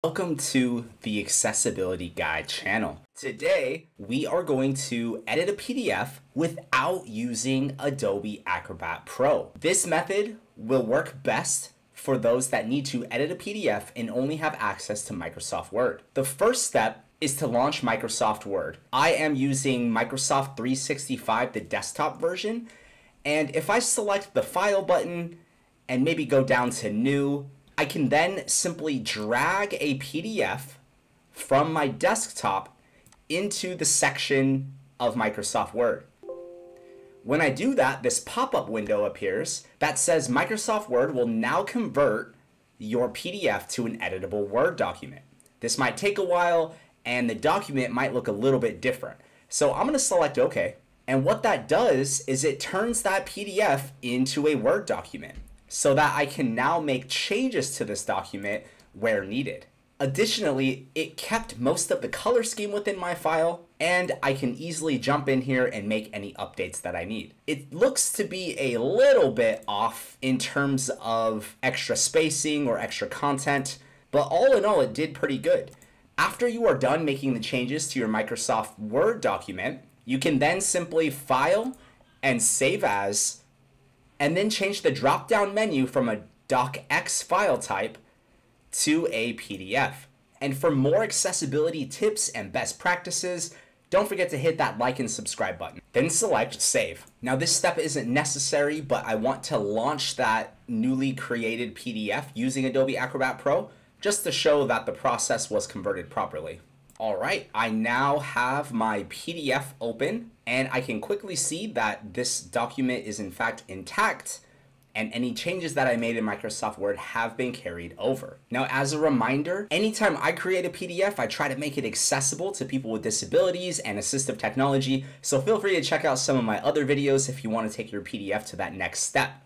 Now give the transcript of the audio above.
Welcome to the Accessibility Guide channel. Today, we are going to edit a PDF without using Adobe Acrobat Pro. This method will work best for those that need to edit a PDF and only have access to Microsoft Word. The first step is to launch Microsoft Word. I am using Microsoft 365, the desktop version, and if I select the File button and maybe go down to New, I can then simply drag a PDF from my desktop into the section of Microsoft Word. When I do that, this pop-up window appears that says Microsoft Word will now convert your PDF to an editable Word document. This might take a while and the document might look a little bit different. So I'm going to select OK. And what that does is it turns that PDF into a Word document so that I can now make changes to this document where needed. Additionally, it kept most of the color scheme within my file, and I can easily jump in here and make any updates that I need. It looks to be a little bit off in terms of extra spacing or extra content, but all in all, it did pretty good. After you are done making the changes to your Microsoft Word document, you can then simply File and Save As, and then change the drop-down menu from a docx file type to a PDF. And for more accessibility tips and best practices, don't forget to hit that like and subscribe button. Then select Save. Now this step isn't necessary, but I want to launch that newly created PDF using Adobe Acrobat Pro just to show that the process was converted properly. All right, I now have my PDF open and I can quickly see that this document is in fact intact and any changes that I made in Microsoft Word have been carried over. Now, as a reminder, anytime I create a PDF, I try to make it accessible to people with disabilities and assistive technology, so feel free to check out some of my other videos if you want to take your PDF to that next step.